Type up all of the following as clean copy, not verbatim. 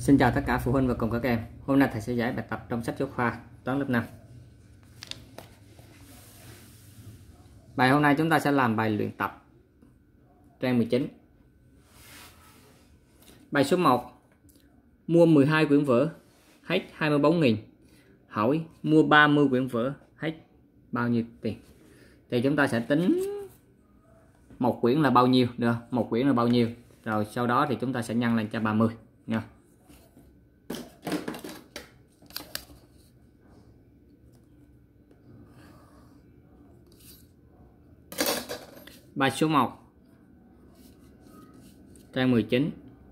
Xin chào tất cả phụ huynh và cùng các em. Hôm nay thầy sẽ giải bài tập trong sách giáo khoa toán lớp 5. Bài hôm nay chúng ta sẽ làm bài luyện tập trang 19. Bài số 1. Mua 12 quyển vở hết 24.000. Hỏi mua 30 quyển vở hết bao nhiêu tiền? Thì chúng ta sẽ tính một quyển là bao nhiêu, được? Một quyển là bao nhiêu? Rồi sau đó thì chúng ta sẽ nhân lên cho 30 nha. Bài số 1 trang 19.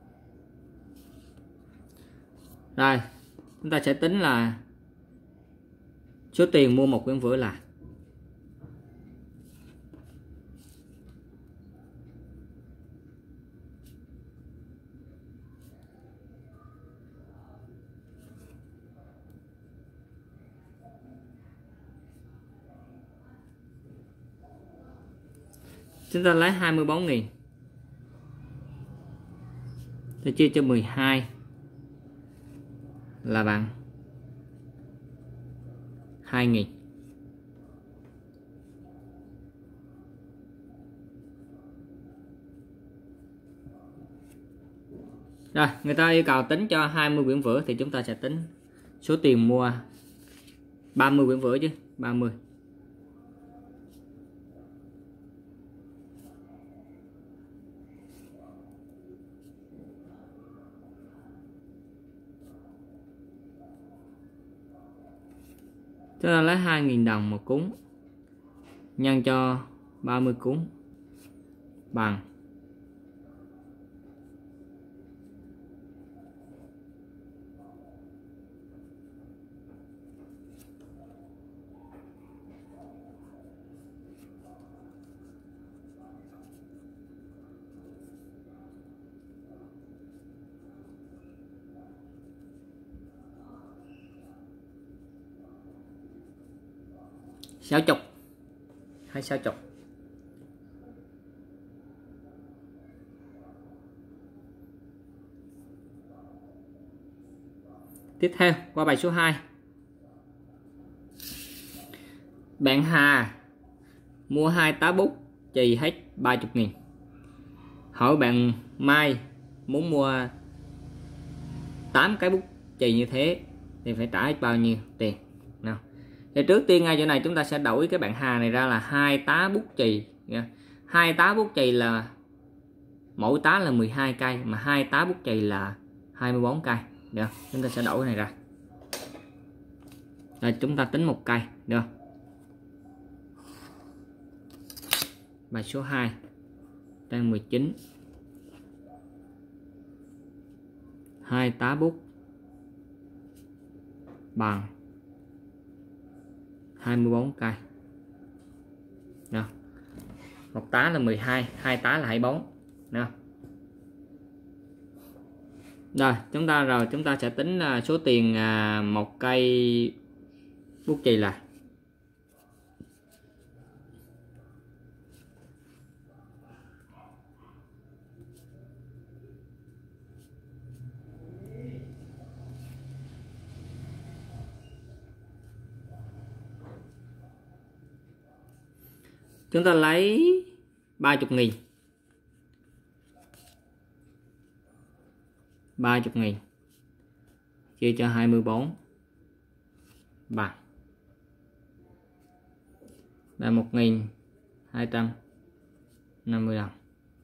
Rồi chúng ta sẽ tính là số tiền mua một quyển vở là chúng ta lấy 24.000 thì chia cho 12 là bằng 2.000. Rồi người ta yêu cầu tính cho 20 quyển vở thì chúng ta sẽ tính số tiền mua 30 quyển vở chứ, 30. Chúng ta lấy 2.000 đồng một cuốn nhân cho 30 cuốn bằng 60 hay 60. Tiếp theo qua bài số 2. Bạn Hà mua 2 tá bút chì hết 30.000. Hỏi bạn Mai muốn mua 8 cái bút chì như thế thì phải trả hết bao nhiêu tiền nào? Thì trước tiên ngay chỗ này chúng ta sẽ đổi cái bạn Hà này ra là 2 tá bút chì. 2 tá bút chì là mỗi tá là 12 cây, mà 2 tá bút chì là 24 cây. Được, chúng ta sẽ đổi cái này ra. Rồi chúng ta tính một cây, được. Bài số 2 trang 19. 2 tá bút bằng 24 cây. Nào. Một tá là 12, 2 tá là 24. Nào. Rồi, chúng ta sẽ tính số tiền một cây bút chì là chúng ta lấy 30.000. 30.000 chia cho 24 bằng là 1.250 đồng.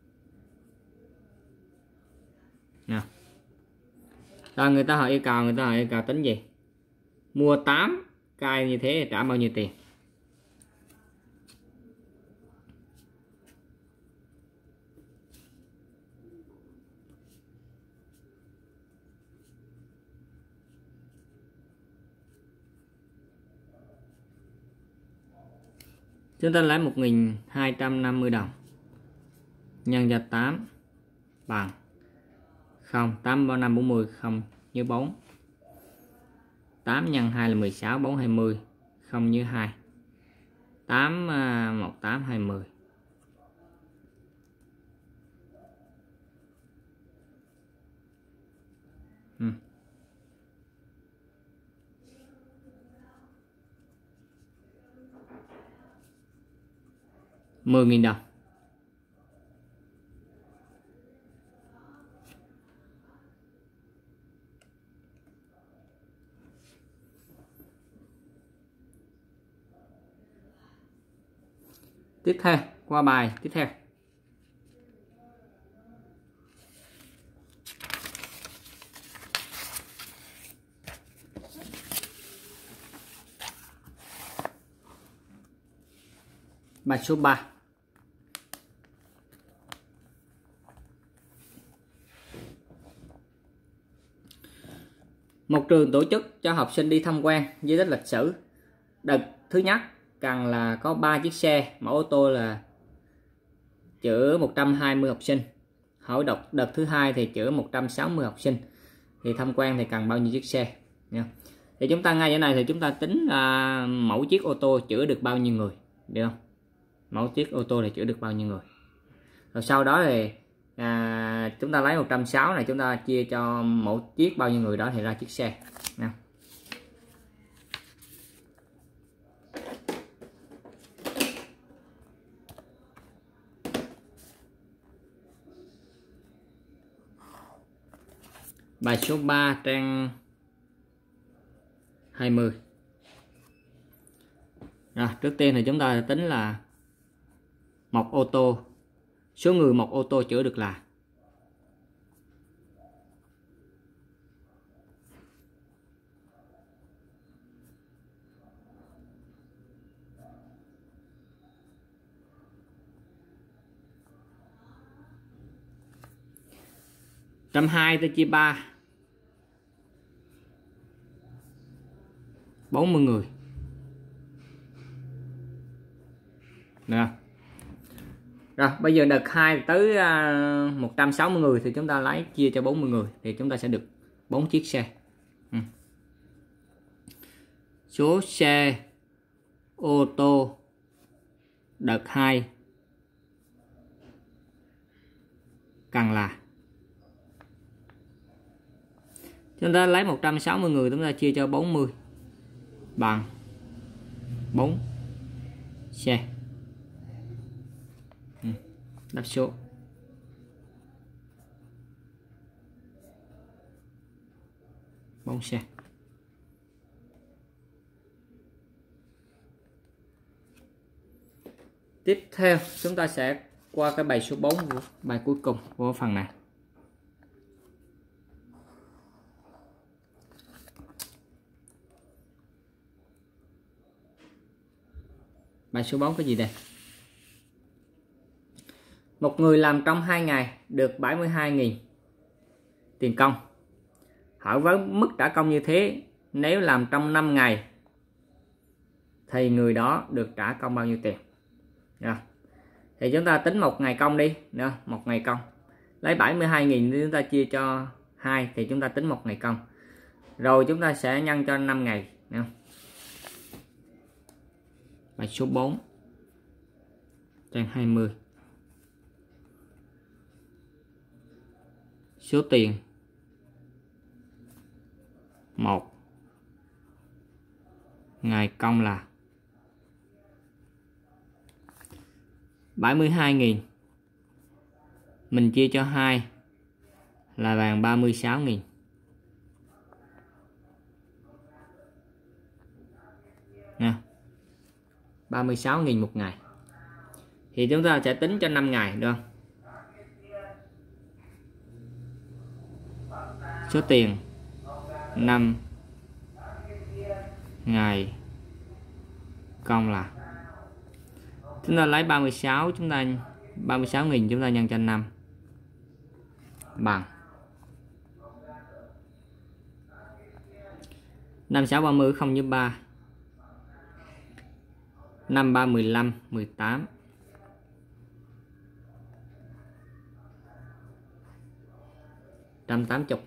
Nào. Rồi người ta hỏi yêu cầu tính gì? Mua 8 cây như thế trả bao nhiêu tiền? Chúng ta lấy 1.250 đồng nhân cho 8 bằng 0. 8 3 5 40, 0 như 4. 8 nhân 2 là 16, 4 20, 0 như 2. 8 1 8 20. Ừ. 10.000 đồng. Tiếp theo qua bài tiếp theo. Bài số 3. Một trường tổ chức cho học sinh đi tham quan di tích lịch sử. Đợt thứ nhất cần là có 3 chiếc xe, mẫu ô tô là chở 120 học sinh. Hỏi đợt thứ hai thì chở 160 học sinh. Thì tham quan thì cần bao nhiêu chiếc xe nha. Thì chúng ta ngay chỗ này thì chúng ta tính mẫu chiếc ô tô chở được bao nhiêu người, được không? Mẫu chiếc ô tô thì chở được bao nhiêu người. Rồi sau đó thì chúng ta lấy 160 này, chúng ta chia cho mỗi chiếc bao nhiêu người đó thì ra chiếc xe nha. Bài số 3 trang 20. Rồi, trước tiên thì chúng ta tính là một ô tô, số người một ô tô chở được là trăm hai tôi chia 3, 40 người. Được không? Rồi bây giờ đợt 2 tới 160 người thì chúng ta lấy chia cho 40 người thì chúng ta sẽ được 4 chiếc xe. Số xe ô tô đợt 2 cần là, chúng ta lấy 160 người chúng ta chia cho 40 bằng 4 xe. Đáp số. Bóng xe. Tiếp theo chúng ta sẽ qua cái bài số 4, bài cuối cùng của phần này. Bài số 4 cái gì đây? Một người làm trong 2 ngày được 72.000 tiền công. Hỏi với mức trả công như thế, nếu làm trong 5 ngày thì người đó được trả công bao nhiêu tiền? Rồi. Thì chúng ta tính một ngày công đi, nữa, một ngày công. Lấy 72.000 chúng ta chia cho 2 thì chúng ta tính một ngày công. Rồi chúng ta sẽ nhân cho 5 ngày. Nữa. Bài số 4 trang 20. Số tiền 1 ngày công là 72.000. Mình chia cho 2 là bằng 36.000. Nè. 36.000 một ngày. Thì chúng ta sẽ tính cho 5 ngày được không? Số tiền 5 ngày công là, chúng ta lấy 36, chúng ta 36.000 chúng ta nhân cho 5 bằng 5 6 30 0 với 3, 5 3 15 18, 180.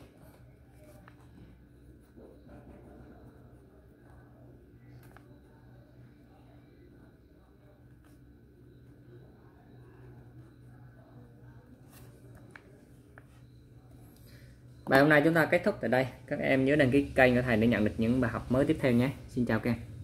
Bài hôm nay chúng ta kết thúc tại đây. Các em nhớ đăng ký kênh của thầy để nhận được những bài học mới tiếp theo nhé. Xin chào các em.